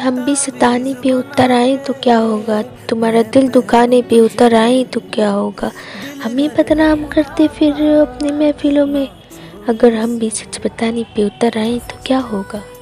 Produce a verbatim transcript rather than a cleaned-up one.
हम भी सताने पे उतर आए तो क्या होगा, तुम्हारा दिल दुखाने पे उतर आए तो क्या होगा। हमें बदनाम करते फिर अपनी महफिलों में, अगर हम भी सच बताने पे उतर आए तो क्या होगा।